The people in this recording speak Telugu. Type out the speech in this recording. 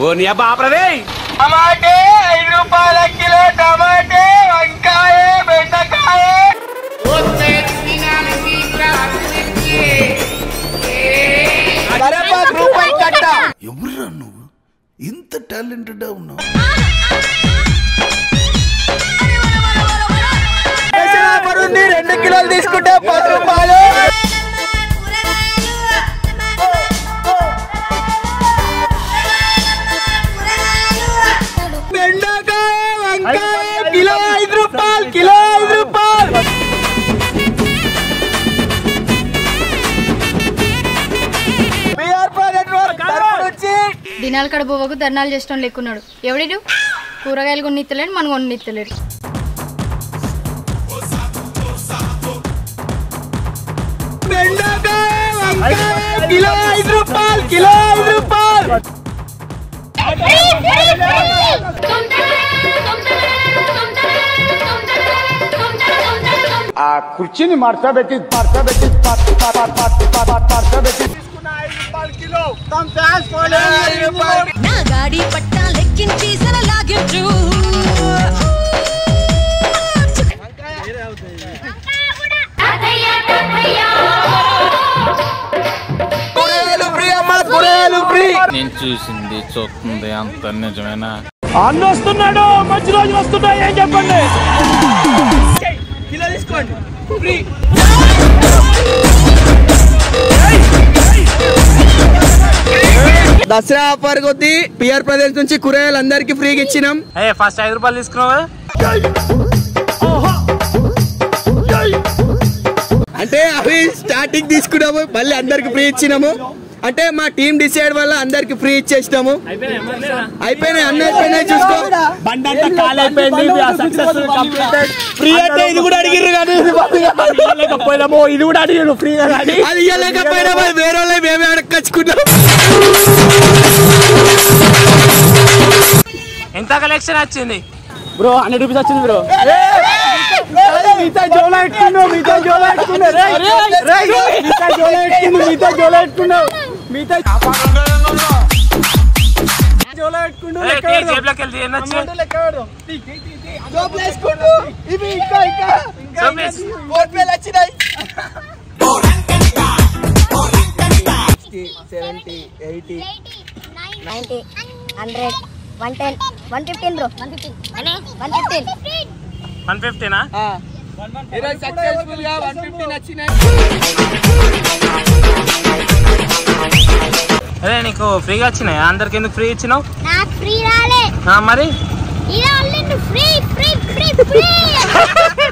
టమాటే 5 రూపాయల కిలో, టమాటే, వంకాయ, బెండకాయ. ఎవరురా నువ్వు ఇంత టాలెంటెడ్ ఉన్నావు? 2 కిలోలు తీసుకుంటే 10 రూపాయలు. బెండకాయ, వంకాయ కిలో 5 రూపాయలు, కిలో 5 రూపాయలు. దినాల కడ బొవ్వకు ధర్నాలు చేస్తాం లేకున్నాడు. ఎవడు కూరగాయలు కొన్నిత్తలేడు, మనం కొన్నిత్తలేడు. కిలో 5 రూపాయలు, కిలో 5 రూపాయలు. ఆ కుర్చీని మార్చబెట్టి నా గాడి పట్టా లెక్కించి సరలాగించు. నేను చూసింది చూస్తుంది అంత నిజమేనా? అన్న వస్తున్నాడు, మంచి రోజులు వస్తున్నాయి, ఏం చెప్పండి. కిలో తీసుకోండి ఫ్రీ. దసరా ఆఫర్ కొద్ది పిఆర్ ప్రదేశ్ నుంచి కూరగాయలు అందరికి ఫ్రీగా ఇచ్చినాం. ఫస్ట్ 5 రూపాయలు తీసుకున్నావా? అంటే అవి స్టార్టింగ్ తీసుకున్నాము, మళ్ళీ అందరికి ఫ్రీ ఇచ్చినాము. అంటే మా టీం డిసైడ్ వల్ల అందరికి ఫ్రీ ఇచ్చేసినాము. అయిపోయినాయి, అన్నీ అయిపోయినాయి. చూసుకో, ఫ్రీ అంటే ఇది కూడా అడిగిర్రు కానీ ఇది కూడా అడిగారు ఫ్రీగా, కానీ అది ఇవ్వలేకపోయినా వేరే వాళ్ళు మేమే అడగచ్చుకున్నాం. ఎంత కలెక్షన్ వచ్చింది బ్రో? 100 రూపీస్ వచ్చింది బ్రో. మిగతా జోలో ఎట్టుకున్నావు, మిగతా జోలో ఎట్టుకున్నావు, మిగతా జోలో ఎట్టుకున్నావు, మిగతా జోలో ఎట్టుకున్నావు, మిగతా జోలో ఎట్టుకున్నావు. ఇవి ఇంకా ఇంకా 4 వచ్చినాయి. 70, 80, 90, 100, 110, 115 బ్రో. 115. 150నా? ఈరోజు సక్సెస్ఫుల్ గా 115 వచ్చినాయి. అదే నీకు ఫ్రీగా వచ్చినాయి, అందరికి ఎందుకు ఫ్రీ ఇచ్చినావు? నాకు ఫ్రీ రాలే మరి ఇలా ఫ్రీ ఫ్రీ ఫ్రీ ఫ్రీ